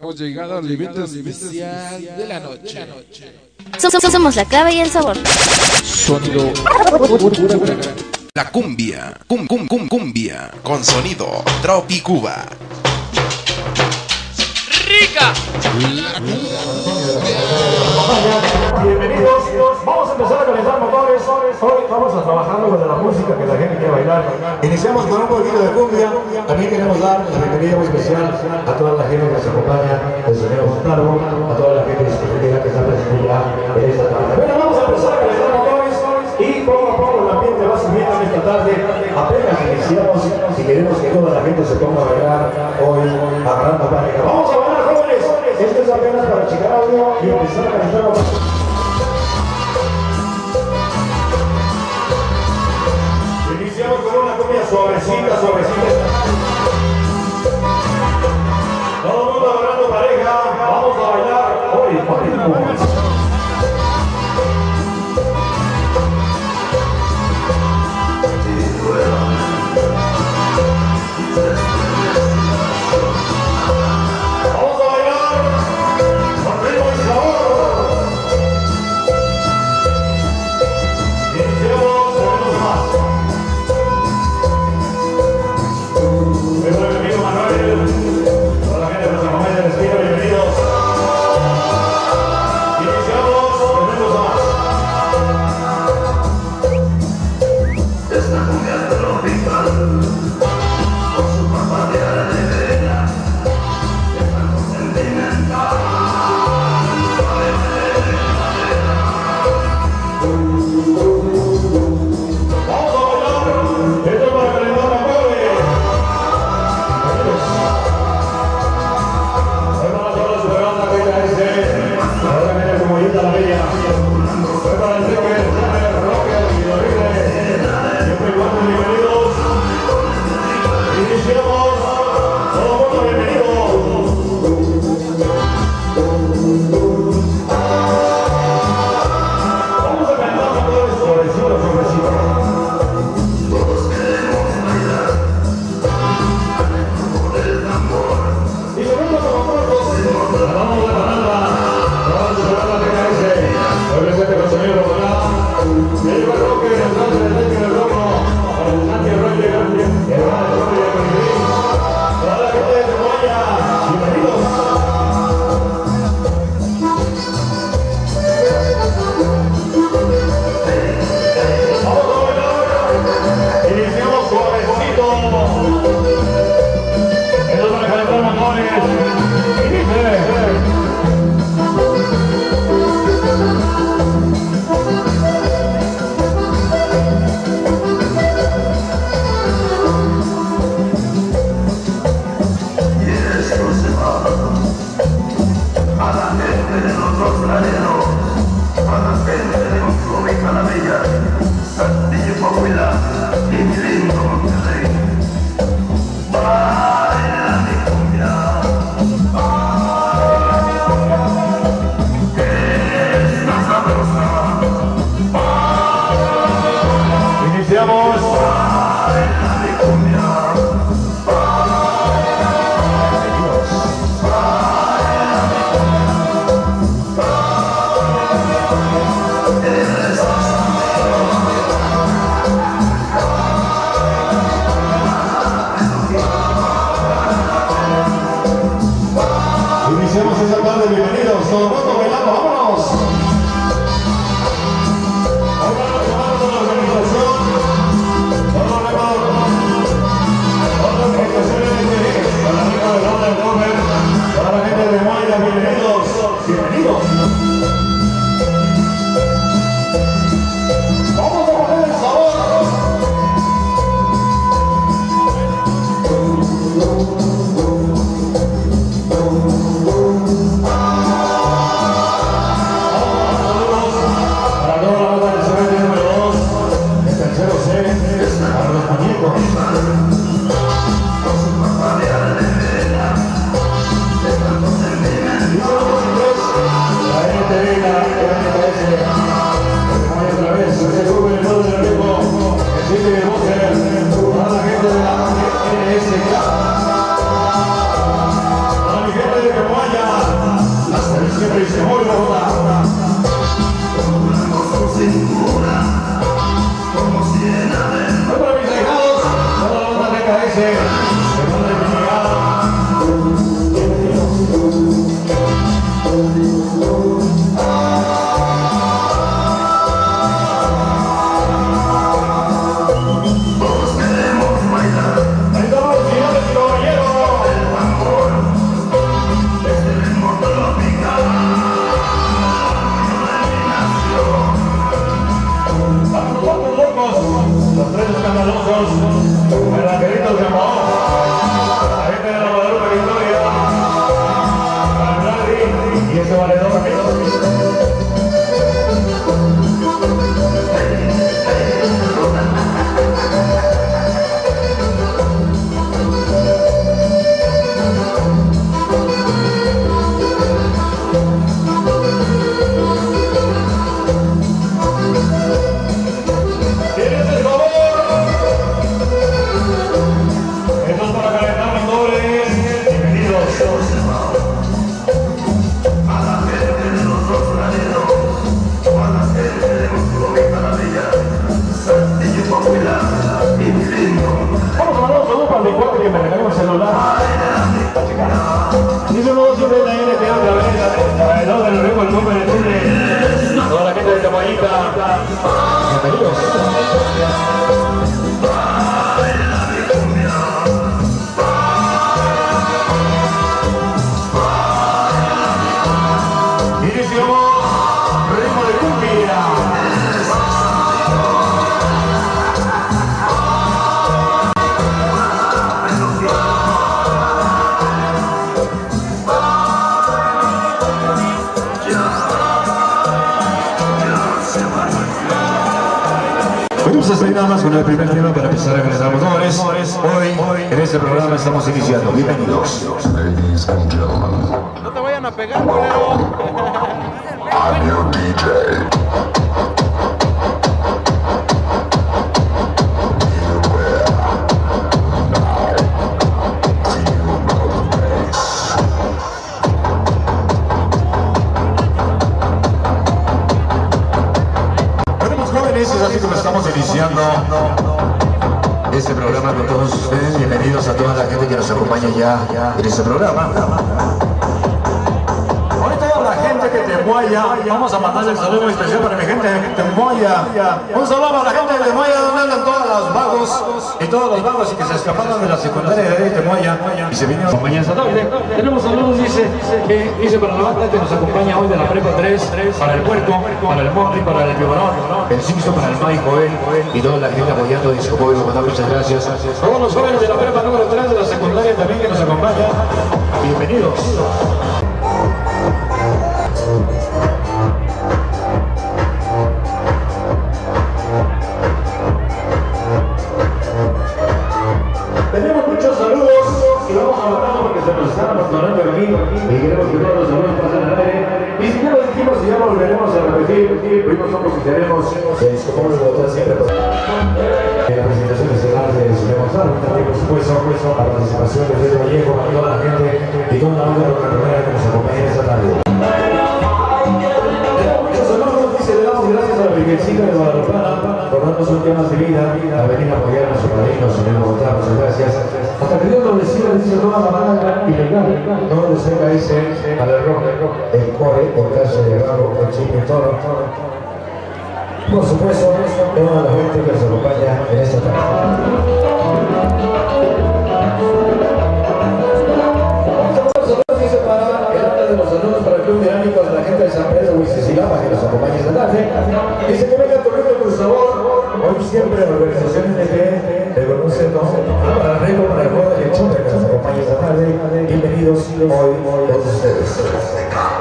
Hemos llegado al evento especial de la noche. Somos la clave y el sabor. Sonido. La cumbia, cumbia, con sonido Tropicuba. ¡Rica! Bienvenidos, vamos a empezar a calentar motores. Hoy vamos a trabajar con la música que la gente quiere bailar. Iniciamos con un poquito de cumbia. También queremos dar la bienvenida muy especial a toda la gente que nos acompaña, el señor Montalvo, a toda la gente discotequera que está presente ya en esta tarde. Bueno, vamos a empezar a calentar motores y poco a poco el ambiente va subiendo en esta tarde. Apenas iniciamos y queremos que toda la gente se ponga a bailar hoy agarrando pareja. Vamos a bailar, jóvenes. Esto es apenas para checar audio y empezar a calentar motores. Iniciamos con una cumbia suavecita. Todo el mundo agarrando pareja. Vamos a bailar hoy. siempre la NT otra vez. El lado del ritmo, el nombre de Chile. A toda la gente de Temoyita. Bienvenidos. Vamos a seguir nada más con el primer tema para empezar a calentar motores. Hoy, en este programa estamos iniciando. Bienvenidos. Ladies and gentlemen. No te vayan a pegar, culero. I'm your DJ. Así como estamos iniciando este programa con todos ustedes, bienvenidos a toda la gente que nos acompaña ya en este programa. Ahorita toda la gente que Temuaya, vamos a mandarle el saludo muy especial para mi gente de Temuaya. Un saludo para la gente de Temuaya, donde andan todos los vagos y todos los vagos y que se escaparon de la secundaria de Temuaya y se vinieron a acompañar esta tarde. Tenemos saludos, dice para la banda que nos acompaña hoy de la Prepa 3, para el Puerco, para el Monte, para el Bibarón, el Sixto, para el Mike Joel y toda la gente apoyando Disco Boy. Muchas gracias. Todos los jóvenes de la Prepa número 3 de la secundaria también que nos acompañan. Bienvenidos. Tenemos muchos saludos y vamos a matarlo porque se nos están abandonando aquí y queremos que todos los saludos pasen al aire. Y si ya lo dijimos y ya lo volveremos a repetir, hoy somos y tenemos como lo votar siempre en la presentación estelar de Zulema González, también por supuesto a la participación de Pedro Vallejo, a toda la gente y toda la banda de la que nos acompaña esta tarde. Muchos saludos, dice, le damos gracias a la Virgencita de Guadalajara por darnos un día más de vida, a venir a apoyar a nuestro padrino, señor Bogotá, muchas gracias. Hasta que Dios lo reciba, dice toda la banda y legal, todo lo seca, dice, al error, el core, el caso de Gabo, el chico y todo. Por supuesto, toda la gente que nos acompaña en esta tarde. Dice para el arte de los saludos para el Club Dinámico de la gente de San Pedro Huicesilapa que nos acompaña esta tarde. Dice que venga Torito por favor. Hoy siempre la organización de conocimiento para el Rico, para el juego de Choque que nos acompaña esta tarde. Bienvenidos hoy todos ustedes.